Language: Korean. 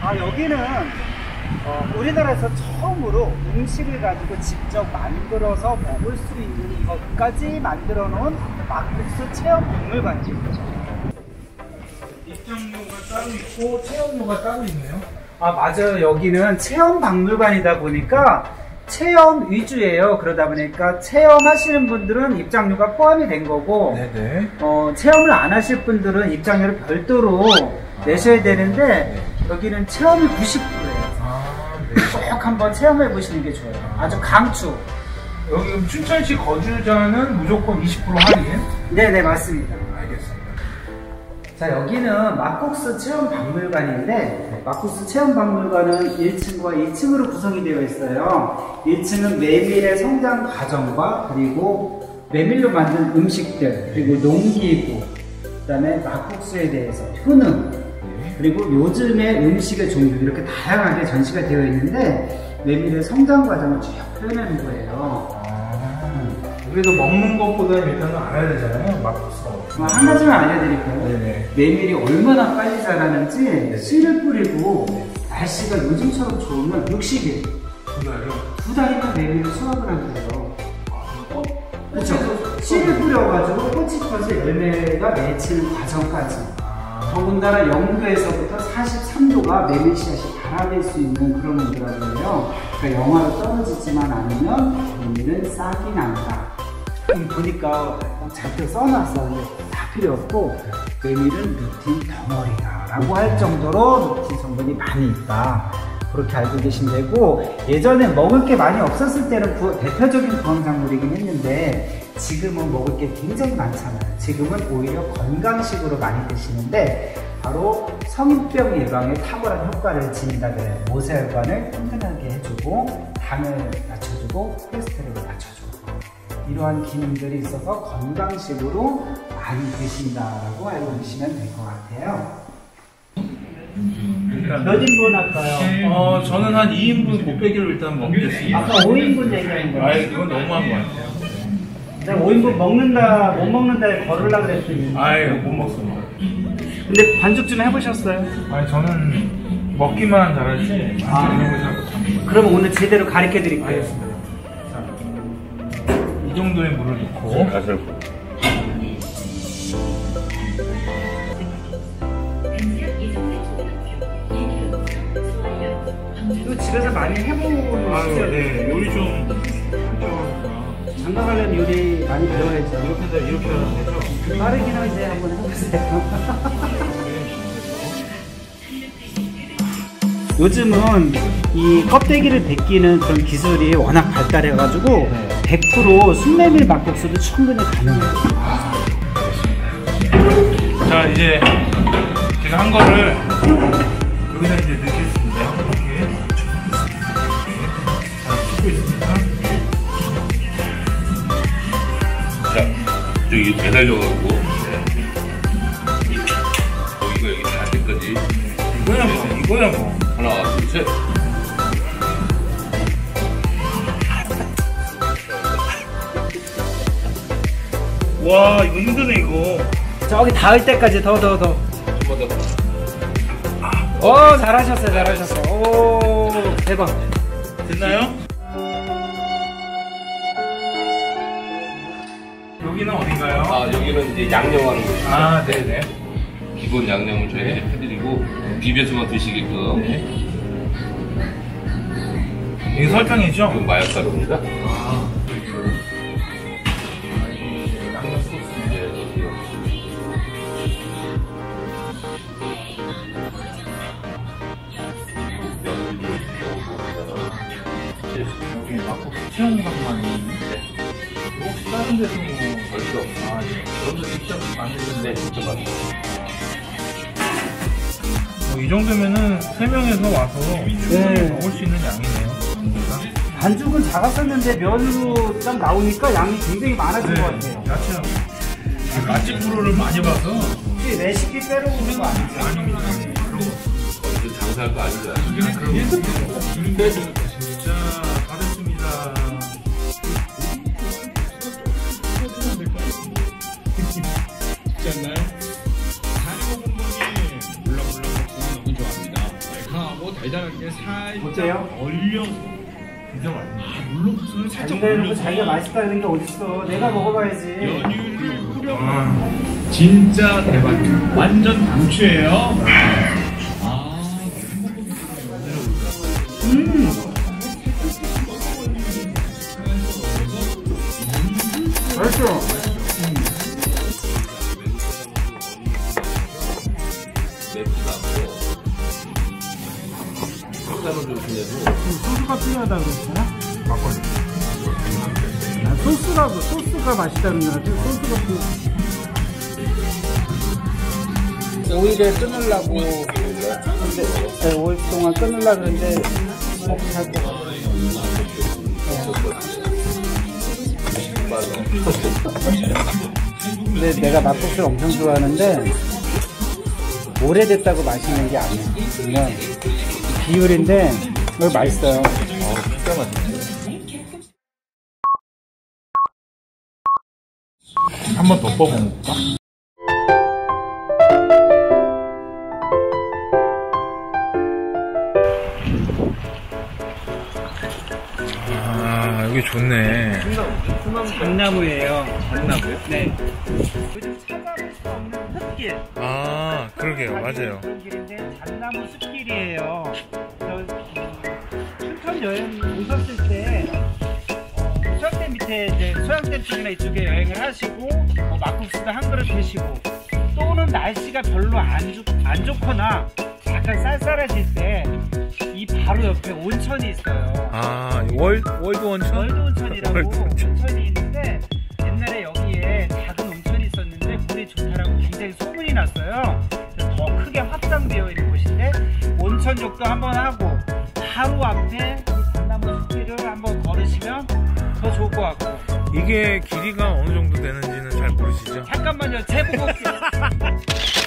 여기는 우리나라에서 처음으로 음식을 가지고 직접 만들어서 먹을 수 있는 것까지 만들어 놓은 막국수 체험 박물관입니다. 입장료가 따로 있고 체험료가 따로 있네요. 맞아요. 여기는 체험 박물관이다 보니까 체험 위주예요. 그러다 보니까 체험하시는 분들은 입장료가 포함이 된 거고, 네네. 체험을 안 하실 분들은 입장료를 별도로 내셔야 되는데, 네. 여기는 체험이 90%예요. 네. 꼭 한번 체험해 보시는 게 좋아요. 아주 강추. 여기 그럼 춘천시 거주자는 무조건 20% 할인? 네네, 맞습니다. 알겠습니다. 자, 여기는 막국수 체험 박물관인데, 막국수 체험 박물관은 1층과 2층으로 구성이 되어 있어요. 1층은 메밀의 성장 과정과 그리고 메밀로 만든 음식들, 그리고 농기구, 그 다음에 막국수에 대해서 효능, 그리고 요즘의 음식의 종류, 이렇게 다양하게 전시가 되어 있는데 메밀의 성장 과정을 쭉 표현하는 거예요. 그래도 먹는 것보다는 일단은 알아야 되잖아요, 막국수. 한 가지만 알려드릴까요? 네네. 메밀이 얼마나 빨리 자라는지 네. 씨를 뿌리고 날씨가 요즘처럼 좋으면 60일, 2달이면 메밀을 수확을 한대요. 그렇죠? 씨를 뿌려가지고 꽃이 펴서 열매가 맺히는 과정까지. 더군다나 영도에서부터 43도가 메밀 씨앗이 발아될 수 있는 그런 온도라고 해요. 그러니까 영하로 떨어지지만 않으면 메밀은 싹이 난다. 보니까 잔뜩 써놨어. 다 필요 없고 메밀은 루틴 덩어리다 라고 할 정도로 루틴 성분이 많이 있다. 그렇게 알고 계시면 되고, 예전에 먹을 게 많이 없었을 때는 대표적인 구황작물이긴 했는데 지금은 먹을 게 굉장히 많잖아요. 지금은 오히려 건강식으로 많이 드시는데 바로 성인병 예방에 탁월한 효과를 지닌다 그래요. 모세혈관을 튼튼하게 해주고 당을 낮춰주고 콜레스테롤을 낮춰주고 이러한 기능들이 있어서 건강식으로 많이 드신다라고 알고 계시면 될 것 같아요. 몇 인분 할까요? 저는 한 2인분 곱빼기로 일단 먹겠습니다. 아까 5인분 얘기한 거예요. 이건 너무한 것 같아요. 내가 5인분 먹는다, 못 먹는다에 걸으려고 그랬더니. 못 먹습니다. 근데 반죽 좀 해보셨어요? 저는 먹기만 잘하지, 이런 걸 잘 못합니다. 그럼 오늘 제대로 가르쳐 드릴게요. 알겠습니다. 자, 이 정도의 물을 넣고. 이거 집에서 많이 해보시죠? 네, 요리 좀. 장가 가려면 요리 많이 배워야죠. 이렇게 하는 거죠? 빠르긴 한데 한번 해보세요. 요즘은 이 껍데기를 벗기는 그런 기술이 워낙 발달해가지고 100% 순메밀 막국수도 충분히 가능해요. 자, 이제 제가 한 거를 여기다 이제 넣겠습니다. 이렇게. 자, 찍고 있습니다. 자, 저기 매달려가지고 이거 여기 닿을 때까지 이거야 뭐. 하나, 둘, 셋. 와, 이거 힘드네 이거. 저기 닿을 때까지 더. 좀만 더. 잘하셨어요. 오, 대박. 됐나요? 여기는 어딘가요? 여기는 이제 양념하는 곳이죠. 네네. 기본 양념을 저희가 이제 해드리고 비벼서만 드시게끔. 이게 설탕이죠? 이건 마약가루입니다. 양념 소스. 여기 막국수 체험관만 있는데 혹시 다른 데서 뭐 벌써 여기서 직접 만드는데 직접 만든 이 정도면은 3명에서 와서 충분히 먹을 수 있는 양이네요. 반죽은 작았었는데 면으로 딱 나오니까 양이 굉장히 많아진 것 같아요. 야채 맛집 프로를 많이 봐서. 혹시 레시피 빼러 오는 거 아니죠? 아닙니다. 장사할 거 아니죠. 진짜 잘했습니다. 쉽지 않나요? 45분간이 물렁물렁 너무 좋아합니다. 말캉하고 하고 달달하게 살짝 어때요? 얼려서 진짜 맛있네. 물lok수를 살짝 근데 얼려서 자기가 맛있다 그런 게 어딨어. 내가 먹어봐야지. 연유를 뿌려. 진짜 대박. 완전 강추예요. 맛있어. 맵지도 않고 식감을 좀 주내고 소스가 필요하다 그랬잖아? 막걸리. 난 소스가 맛있다는 줄 알았지. 소스가 오일에 끊으려고 근데 5일 동안 끊으려고 그랬는데 잘 근데 내가 막국수를 엄청 좋아하는데 오래됐다고 맛있는 게 아니야. 그냥 비율인데 이거 맛있어요. 진짜 맛있네. 한 번 더 뽑아볼까? 아, 여기 좋네. 잣나무예요. 잣나무요? 네. 요즘 찾아볼 수 없는 흙길. 아, 그러게요. 맞아요. 그런 길인데 잣나무 숲길이에요. 춘천 여행 오셨을 때 수영댐 밑에 이제 소양댐 쪽이나 이쪽에 여행을 하시고 막국수도 한 그릇 드시고 또는 날씨가 별로 안 좋거나 약간 쌀쌀해질 때 이 바로 옆에 온천이 있어요. 아, 월드 원천? 월드 온천이라고 월드 온천. 온천이 있는데 옛날에 여기에 작은 온천이 있었는데 물이 좋다라고 굉장히 소문이 났어요. 그래서 더 크게 확장되어 있는 곳인데 온천 욕도 한번 하고 바로 앞에 이 잣나무 숲길을 한번 걸으시면 더 좋을 것 같고. 이게 길이가 어느 정도 되는지는 잘 모르시죠? 잠깐만요. 제보고 올게요.